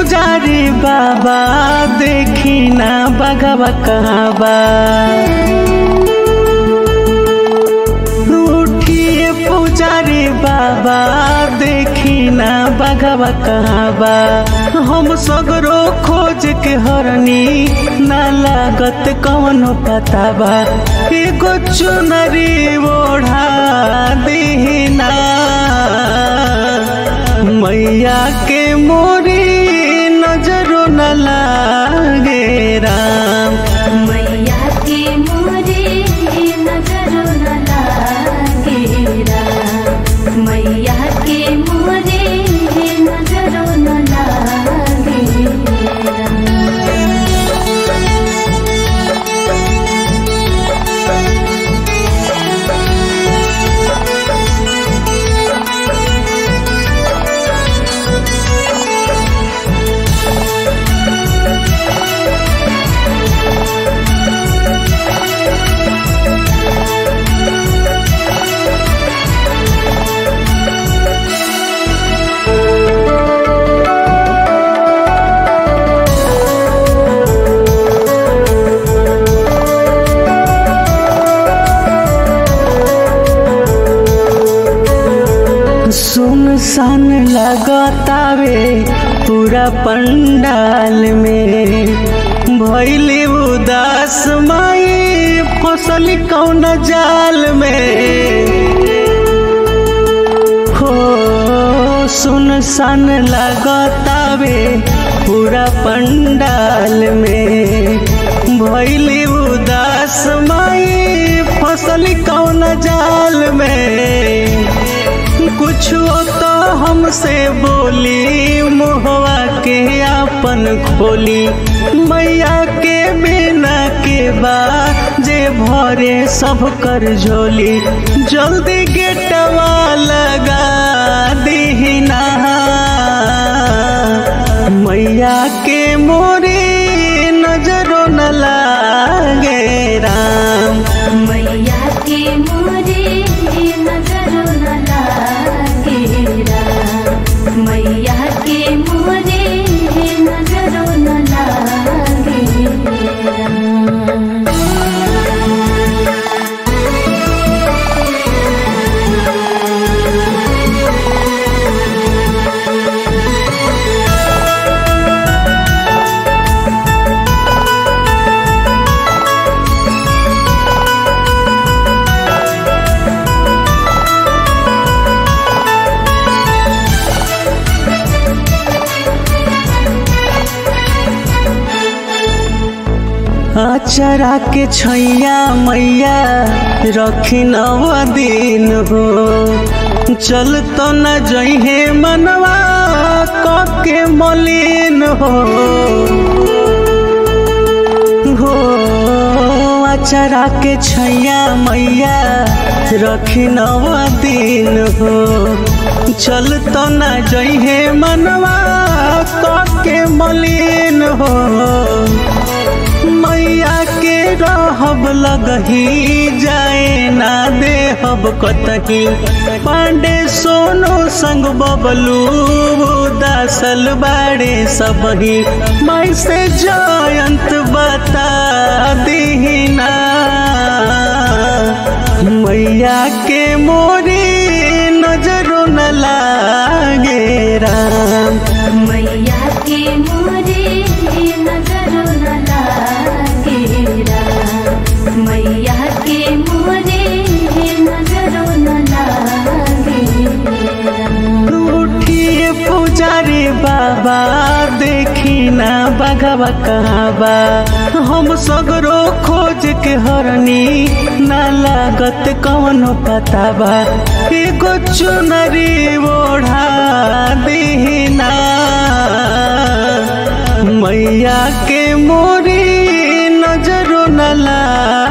पुजारी बाबा देखी ना बगवा कहाँ बा। उठिए पुजारी बाबा देखी ना बगवा कहाँ बा। हम सगरो खोज के हरनी ना लागत कौनो पता बा। एगो चुनरी ओढ़ा दीना मैया के मोरी नजरो न लागे राम। मैया के मोरी नजरो न लागे राम। मैया के मोरी नजरो न लागे राम। सुनसान लगतावे पूरा पंडाल में। भइली उदास माई फसली कौन जाल में। हो सुनसान लगतावे पूरा पंडाल में। भइली उदास माई फसली कौन जाल में। कुछ तो हमसे बोली मुहवा के आपन खोली। मैया के बिना के बाद जे भरे सब कर झोली। जल्दी गेटवा लगा दीना मैया के मोरी नजरो न लागे राम। मैया के मोरी नजरो न लागे राम। मैया के मोरी नजरो न लागे राम। अचरा के छैया मैया रखी नव दिन हो। चल तो न जइहे मनवा के मलिन हो। अचरा के छैया मैया रखी नव दिन हो। चल तो न जइहे मनवा के मलिन हो। मैया के रहब लगही जाए ना देहब कतही। पांडे सोनो संग बबलू दासल बाड़े सबही। माई से जयंत बता दीना मैया के मोरी नजरो न लागे राम। मैया के मोरी नजरो न लागे राम। मैया के मोरी नजरो न लागे राम। उठिए पुजारी बाबा देखी ना बगवा कहाँ बा। हम सगरो खोज के हरनी ना लागत कौनो पता बा। एगो चुनरी ओढ़ा दीना मैया के मोरी नजरो न ला